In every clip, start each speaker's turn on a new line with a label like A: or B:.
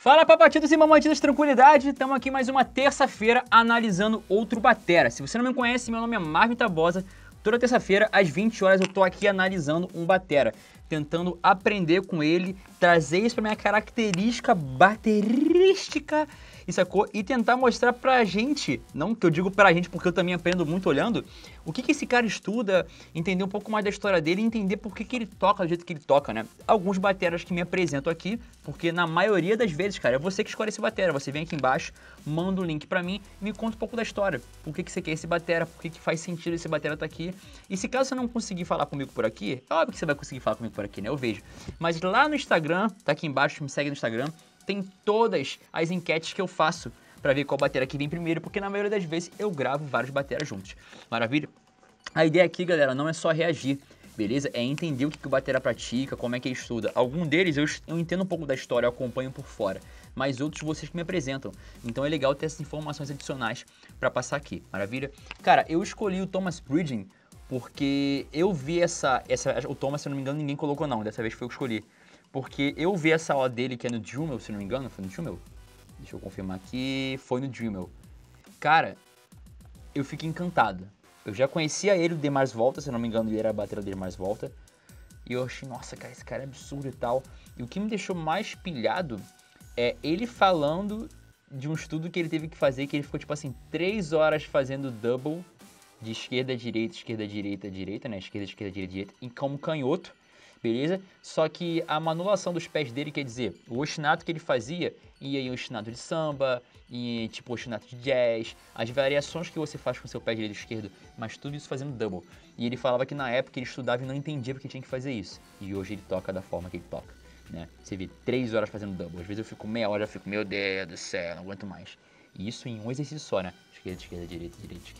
A: Fala papatitos e mamatitas, tranquilidade? Estamos aqui mais uma terça-feira analisando outro batera. Se você não me conhece, meu nome é Marvin Tabosa. Toda terça-feira, às 20 horas, eu tô aqui analisando um batera, tentando aprender com ele, trazer isso pra minha característica baterística, e sacou? E tentar mostrar pra gente, não que eu digo pra gente porque eu também aprendo muito olhando, o que esse cara estuda, entender um pouco mais da história dele e entender por que ele toca do jeito que ele toca, né? Alguns bateras que me apresentam aqui, porque na maioria das vezes, cara, é você que escolhe esse batera. Você vem aqui embaixo, manda o link pra mim e me conta um pouco da história. Por que você quer esse batera, por que faz sentido esse batera tá aqui. E se caso você não conseguir falar comigo por aqui, é óbvio que você vai conseguir falar comigo por aqui, né? Eu vejo. Mas lá no Instagram, tá aqui embaixo, me segue no Instagram, tem todas as enquetes que eu faço pra ver qual batera que vem primeiro, porque na maioria das vezes eu gravo vários bateras juntos. Maravilha? A ideia aqui, galera, não é só reagir, beleza? É entender o que o batera pratica, como é que ele estuda. Algum deles eu entendo um pouco da história, eu acompanho por fora, mas outros vocês que me apresentam. Então é legal ter essas informações adicionais pra passar aqui, maravilha? Cara, eu escolhi o Thomas Pridgen porque eu vi o Thomas, se eu não me engano, ninguém colocou não, dessa vez foi eu que escolhi. Porque eu vi essa aula dele, que é no Dremel, se não me engano, foi no Dremel? Deixa eu confirmar aqui, foi no Dremel. Cara, eu fico encantado. Eu já conhecia ele do Demars Volta, se não me engano, ele era a bateria do Demars Volta. E eu achei, nossa, cara, esse cara é absurdo e tal. E o que me deixou mais pilhado é ele falando de um estudo que ele teve que fazer, que ele ficou, tipo assim, 3 horas fazendo double de esquerda, direita, direita, né? Esquerda, direita, direita, em como canhoto, beleza? Só que a manulação dos pés dele, quer dizer, o ostinato que ele fazia, ia em ostinato de samba, e tipo ostinato de jazz, as variações que você faz com seu pé direito e esquerdo, mas tudo isso fazendo double. E ele falava que na época ele estudava e não entendia porque tinha que fazer isso. E hoje ele toca da forma que ele toca, né? Você vê 3 horas fazendo double, às vezes eu fico meia hora, eu fico, meu Deus do céu, não aguento mais. E isso em um exercício só, né? Esquerda, direita,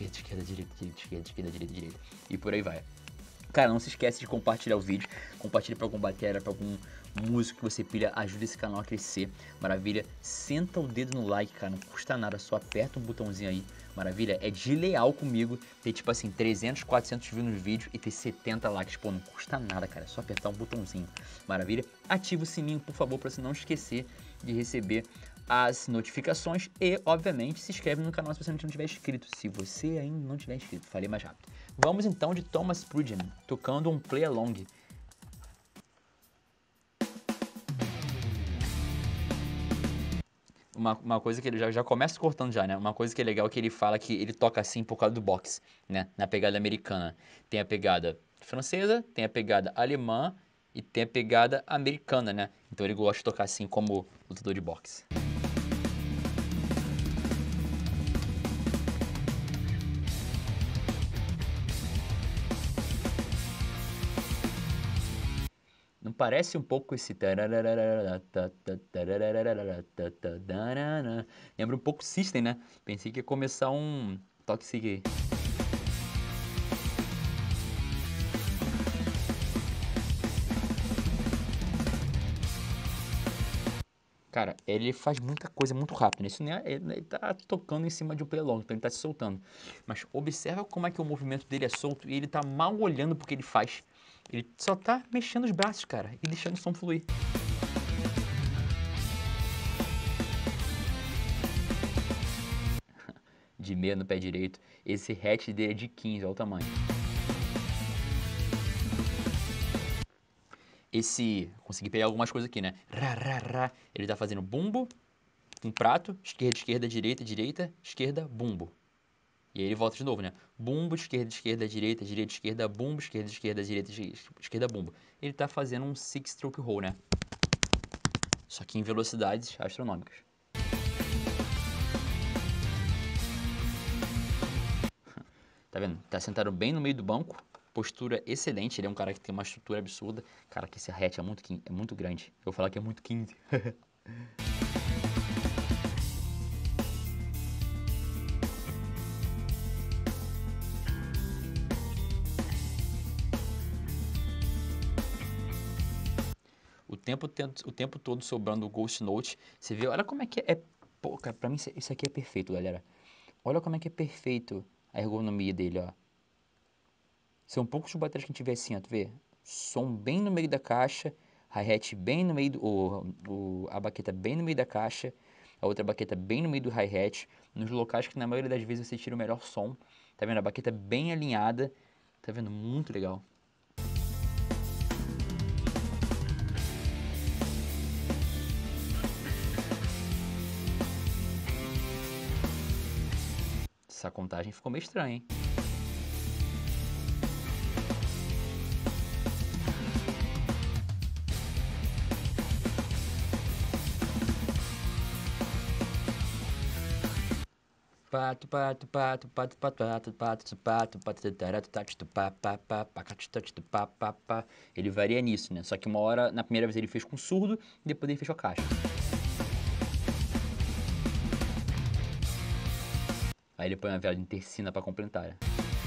A: esquerda, direita. E por aí vai. Cara, não se esquece de compartilhar o vídeo. Compartilha pra algum batera, pra algum músico que você pilha. Ajuda esse canal a crescer. Maravilha. Senta o dedo no like, cara. Não custa nada. Só aperta um botãozinho aí. Maravilha. É desleal comigo ter, tipo assim, 300, 400 views nos vídeos e ter 70 likes. Pô, não custa nada, cara. É só apertar um botãozinho. Maravilha. Ativa o sininho, por favor, pra você não esquecer de receber as notificações e, obviamente, se inscreve no canal se você não tiver inscrito. Se você ainda não tiver inscrito, falei mais rápido. Vamos então de Thomas Pridgen, tocando um play along. Uma coisa que ele já começa cortando já, né? Uma coisa que é legal é que ele fala que ele toca assim por causa do boxe, né? Na pegada americana. Tem a pegada francesa, tem a pegada alemã e tem a pegada americana, né? Então ele gosta de tocar assim como lutador de boxe. Não parece um pouco esse... Lembra um pouco System, né? Pensei que ia começar um Toxic aí. Cara, ele faz muita coisa muito rápido, né? Isso não é, ele tá tocando em cima de um play long, então ele tá se soltando. Mas observa como é que o movimento dele é solto e ele tá mal olhando pro que ele faz. Ele só tá mexendo os braços, cara, e deixando o som fluir. De meia no pé direito. Esse hatch dele é de 15, olha o tamanho. Consegui pegar algumas coisas aqui, né? Ele tá fazendo bumbo, um prato, esquerda, direita, esquerda, bumbo. E aí ele volta de novo, né? Bumbo, esquerda, direita, esquerda, bumbo, esquerda, direita, esquerda, bumbo. Ele tá fazendo um six stroke roll, né? Só que em velocidades astronômicas. Tá vendo? Tá sentado bem no meio do banco. Postura excelente. Ele é um cara que tem uma estrutura absurda. Cara, que esse hatch é muito grande. Eu vou falar que é muito 15. O tempo todo sobrando o Ghost Note. Você vê, olha como é que é. Pô, cara, pra mim isso aqui é perfeito, galera. Olha como é que é perfeito a ergonomia dele, ó. São poucos os bateras que a gente vê assim, ó, tu vê? Som bem no meio da caixa, hi-hat bem no meio a baqueta bem no meio da caixa, a outra baqueta bem no meio do hi-hat, nos locais que na maioria das vezes você tira o melhor som. Tá vendo? A baqueta bem alinhada, tá vendo? Muito legal. Essa contagem ficou meio estranha, hein? Pato, pato, pato, pato, pato, pato, pato, pato, pato, tarato, tati, tu, pá, pá, pá, pacati, tati, tu, pá, pá, pá. Ele varia nisso, né? Só que uma hora, na primeira vez ele fez com surdo, e depois ele fez com a caixa. Aí ele põe uma vela de tercina pra completar, né?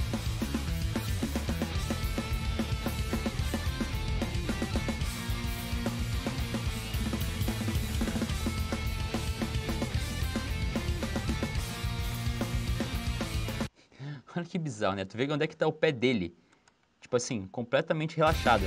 A: Olha que bizarro, né? Tu vê onde é que tá o pé dele. Tipo assim, completamente relaxado.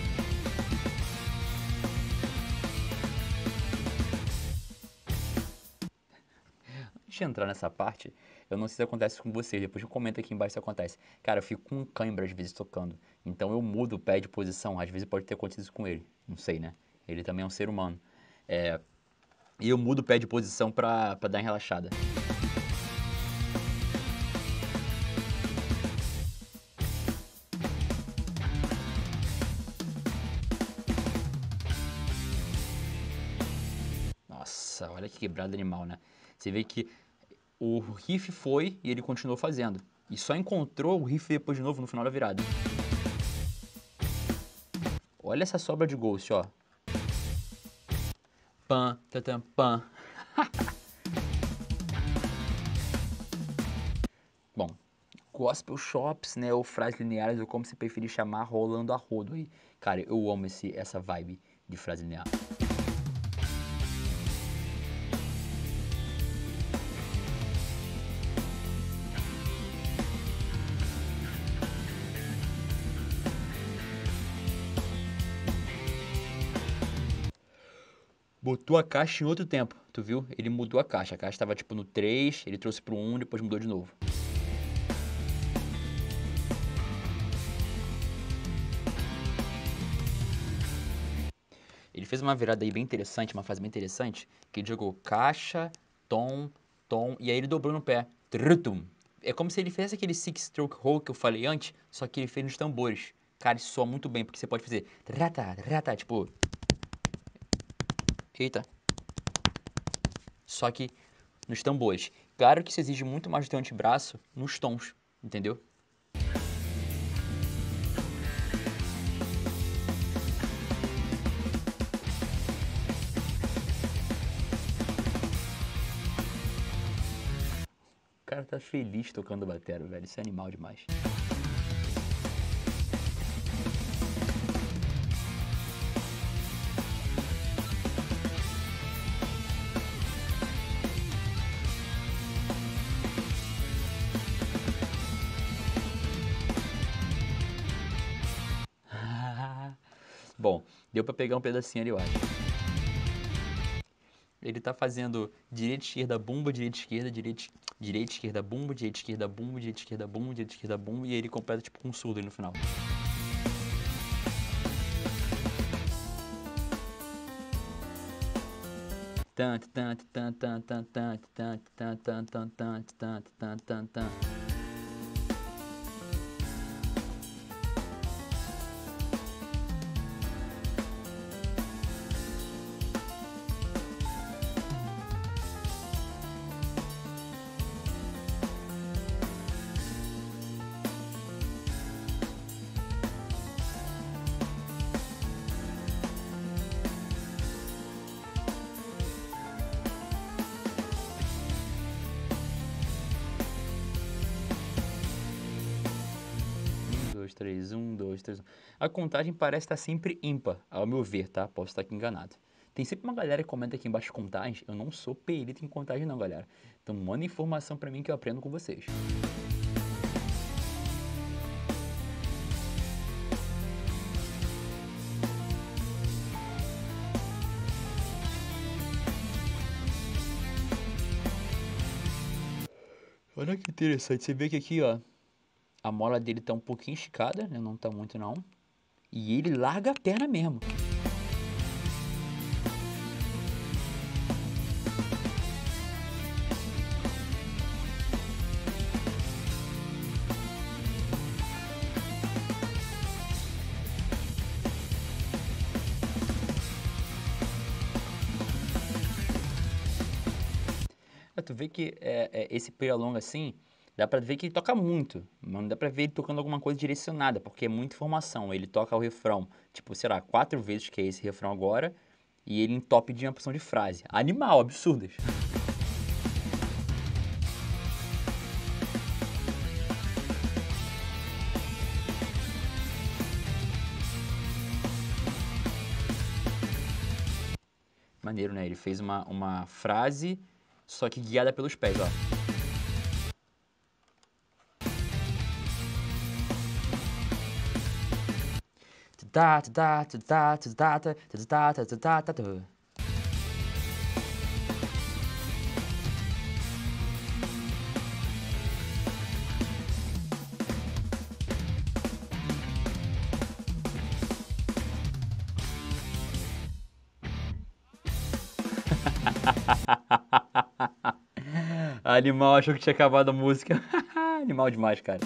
A: Antes de entrar nessa parte, eu não sei se acontece com vocês, depois comenta aqui embaixo se acontece. Cara, eu fico com cãibra às vezes tocando. Então eu mudo o pé de posição, às vezes pode ter acontecido isso com ele. Não sei, né? Ele também é um ser humano. E eu mudo o pé de posição pra dar uma relaxada. Nossa, olha que quebrada animal, né? Você vê que o riff foi e ele continuou fazendo. E só encontrou o riff depois de novo no final da virada. Olha essa sobra de Ghost, ó. Pam, tatam, pam. Bom, Gospel Chops, né, ou frases lineares, ou como você preferir chamar, rolando a rodo aí. Cara, eu amo essa vibe de frase linear. Botou a caixa em outro tempo, tu viu? Ele mudou a caixa tava tipo no 3, ele trouxe pro 1, depois mudou de novo. Ele fez uma virada aí bem interessante, uma fase bem interessante, que ele jogou caixa, tom, tom, e aí ele dobrou no pé. Trutum. É como se ele fizesse aquele six-stroke roll que eu falei antes, só que ele fez nos tambores. Cara, isso soa muito bem, porque você pode fazer rata, rata, tipo... Eita. Só que nos tambores. Claro que isso exige muito mais do teu antebraço nos tons, entendeu? O cara tá feliz tocando batera, velho. Isso é animal demais. Bom, deu pra pegar um pedacinho ali, eu acho. Ele tá fazendo direita, esquerda, bumba, direita, esquerda, direita, esquerda, bumba, direita, esquerda, bumba, direita, esquerda, bumba, direita, esquerda, bumba, e aí ele completa tipo com um surdo aí no final. Tanto, tanto, tanto, tanto, tanto, tanto, tanto, tanto, tanto, tanto, tanto, tanto, tanto, tanto. Dois, três, um, dois, três, um. A contagem parece estar sempre ímpar, ao meu ver, tá? Posso estar aqui enganado. Tem sempre uma galera que comenta aqui embaixo contagem. Eu não sou perito em contagem não, galera. Então manda informação pra mim que eu aprendo com vocês. Olha que interessante, você vê que aqui, ó, a mola dele tá um pouquinho esticada, né? Não tá muito não. E ele larga a perna mesmo. Tu vê que esse Pernalonga assim, dá pra ver que ele toca muito, mas não dá pra ver ele tocando alguma coisa direcionada, porque é muita informação. Ele toca o refrão, tipo, sei lá, 4 vezes, que é esse refrão agora, e ele entope de uma porção de frase. Animal, absurdas. Maneiro, né? Ele fez uma frase, só que guiada pelos pés, ó. Animal achou que tinha acabado a música. Animal demais, cara.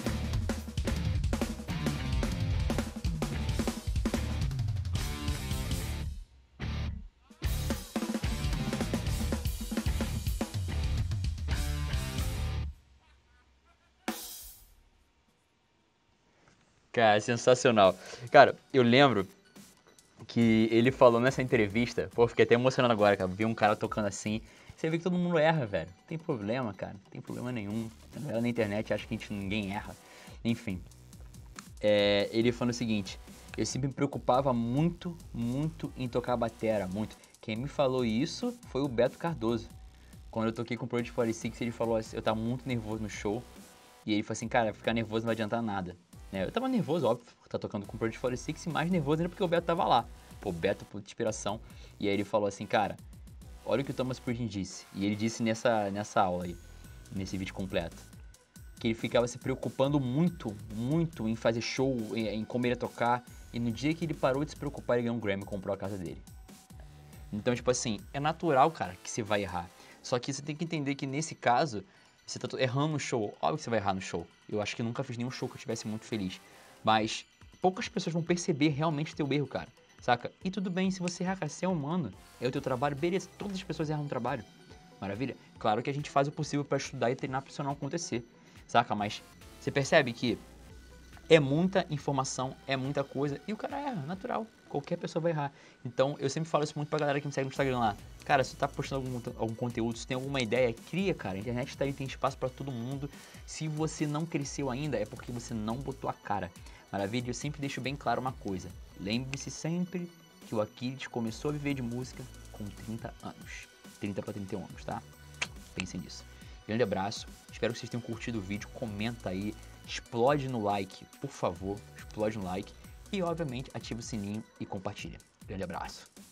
A: Cara, sensacional. Cara, eu lembro que ele falou nessa entrevista, pô, fiquei até emocionado agora, cara, vi um cara tocando assim, você vê que todo mundo erra, velho, não tem problema, cara, não tem problema nenhum, a galera na internet acha que ninguém erra, enfim, ele falou o seguinte, eu sempre me preocupava muito, muito em tocar batera, muito, quem me falou isso foi o Beto Cardoso, quando eu toquei com o Project 46, ele falou assim, eu tava muito nervoso no show, e ele falou assim, cara, ficar nervoso não vai adiantar nada. Né? Eu tava nervoso, óbvio, por estar tocando com o Project 46, e mais nervoso ainda porque o Beto tava lá. Pô, Beto, por inspiração. E aí ele falou assim, cara, olha o que o Thomas Pridgen disse. E ele disse nessa aula aí, nesse vídeo completo, que ele ficava se preocupando muito, muito em fazer show, em como ele ia tocar. E no dia que ele parou de se preocupar, ele ganhou um Grammy e comprou a casa dele. Então, tipo assim, é natural, cara, que você vai errar. Só que você tem que entender que nesse caso, você tá errando no show. Óbvio que você vai errar no show. Eu acho que nunca fiz nenhum show que eu estivesse muito feliz. Mas poucas pessoas vão perceber realmente o teu erro, cara. Saca? E tudo bem, se você errar, cara, você é humano. É o teu trabalho, beleza. Todas as pessoas erram no trabalho. Maravilha? Claro que a gente faz o possível pra estudar e treinar pra isso não acontecer. Saca? Mas você percebe que é muita informação, é muita coisa, e o cara erra, natural. Qualquer pessoa vai errar. Então, eu sempre falo isso muito pra galera que me segue no Instagram lá. Cara, se tu tá postando algum conteúdo, se tem alguma ideia, cria, cara. A internet tá aí, tem espaço pra todo mundo. Se você não cresceu ainda, é porque você não botou a cara. Maravilha? Eu sempre deixo bem claro uma coisa. Lembre-se sempre que o Aquiles começou a viver de música com 30 anos. 30 pra 31 anos, tá? Pensem nisso. Grande abraço. Espero que vocês tenham curtido o vídeo. Comenta aí. Explode no like, por favor, explode no like e obviamente ativa o sininho e compartilha. Grande abraço.